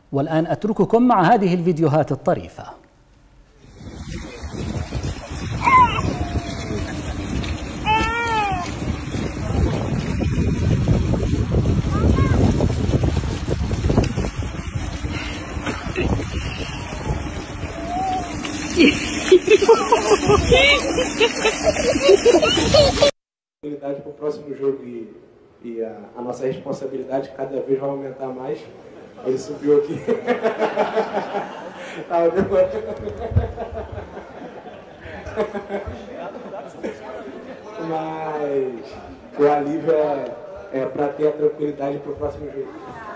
والآن أترككم مع هذه الفيديوهات الطريفة. Para o próximo jogo e a nossa responsabilidade cada vez vai aumentar mais. Ele subiu aqui. Mas o alívio é para ter a tranquilidade para o próximo jogo.